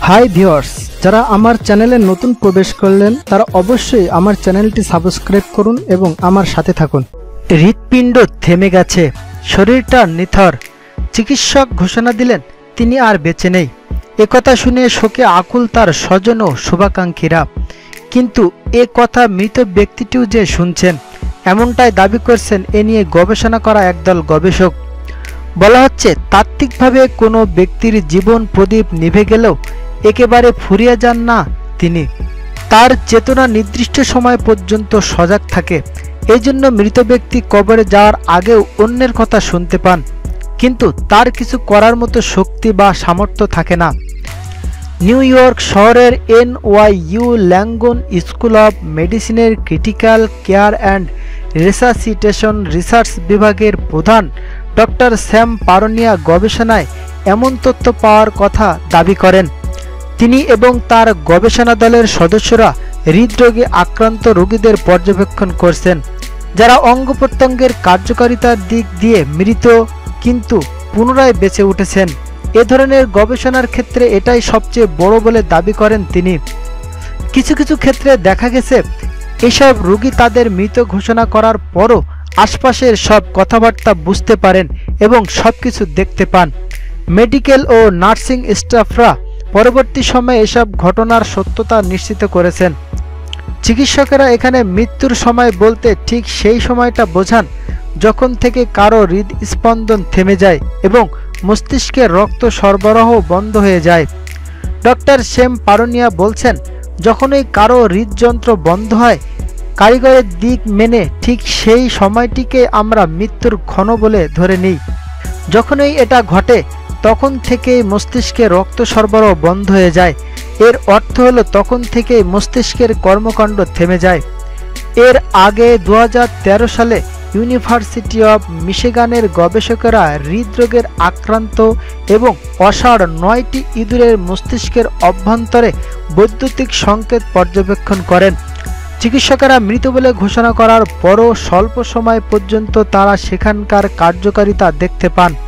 Hi viewers, যারা আমার চ্যানেলে নতুন প্রবেশ করলেন তারা অবশ্যই আমার চ্যানেলটি সাবস্ক্রাইব করুন এবং আমার সাথে থাকুন। হৃৎপিণ্ড থেমে গেছে, শরীরটা নিথর। চিকিৎসক ঘোষণা দিলেন তিনি আর বেঁচে নেই। একথা শুনে শোকে আকুল তার স্বজন ও শুভাকাঙ্ক্ষীরা। কিন্তু এ কথা মৃত ব্যক্তিটিও যে শুনছেন, এমনটাই দাবি করছেন এ নিয়ে গবেষণা করা একদল গবেষক। বলা হচ্ছে, তাত্ত্বিকভাবে কোনো ব্যক্তির জীবন প্রদীপ নিভে গেলেও একেবারে ফুরিয়ে যান না তিনি। তার চেতনা নির্দিষ্ট সময় পর্যন্ত সজাগ থাকে। এই জন্য মৃত ব্যক্তি কবরে যাওয়ার আগেও অন্যের কথা শুনতে পান, কিন্তু তার কিছু করার মতো শক্তি বা সামর্থ্য থাকে না। নিউ ইয়র্ক শহরের NYU ল্যাঙ্গন স্কুল অব মেডিসিনের critical care and resuscitation research বিভাগের প্রধান ডক্টর স্যাম পারোনিয়া গবেষণায় এমন তথ্য পাওয়ার কথা দাবি করেন। তিনি এবং তার গবেষণা দলের সদস্যরা হৃদরোগে আক্রান্ত রোগীদের পর্যবেক্ষণ করছেন, যারা অঙ্গ প্রত্যঙ্গের কার্যকারিতার দিক দিয়ে মৃত কিন্তু পুনরায় বেঁচে উঠেছেন। এ ধরনের গবেষণার ক্ষেত্রে এটাই সবচেয়ে বড় বলে দাবি করেন তিনি। কিছু কিছু ক্ষেত্রে দেখা গেছে এসব রোগী তাদের মৃত ঘোষণা করার পরও আশপাশের সব কথাবার্তা বুঝতে পারেন এবং সবকিছু দেখতে পান। মেডিকেল ও নার্সিং স্টাফরা পরবর্তী সময়ে এসব ঘটনার সত্যতা নিশ্চিত করেছেন। চিকিৎসকেরা এখানে মৃত্যুর সময় বলতে ঠিক সেই সময়টা বোঝান যখন থেকে কারো হৃদস্পন্দন থেমে যায় এবং মস্তিষ্কে রক্ত সরবরাহ বন্ধ হয়ে যায়। ডক্টর স্যাম পারোনিয়া বলছেন, যখনই কারো হৃদযন্ত্র বন্ধ হয়, কারিগরের দিক মেনে ঠিক সেই সময়টিকে আমরা মৃত্যুর ক্ষণ বলে ধরে নিই। যখনই এটা ঘটে তখন থেকেই মস্তিষ্কে রক্ত সরবরাহ বন্ধ হয়ে যায়। এর অর্থ হলো তখন থেকেই মস্তিষ্কের কর্মকাণ্ড থেমে যায়। এর আগে 2013 সালে ইউনিভার্সিটি অব মিশিগানের গবেষকেরা হৃদরোগের আক্রান্ত এবং অসাড় 9টি ইঁদুরের মস্তিষ্কের অভ্যন্তরে বৈদ্যুতিক সংকেত পর্যবেক্ষণ করেন। চিকিৎসকেরা মৃত বলে ঘোষণা করার পরও স্বল্প সময় পর্যন্ত তারা সেখানকার কার্যকারিতা দেখতে পান।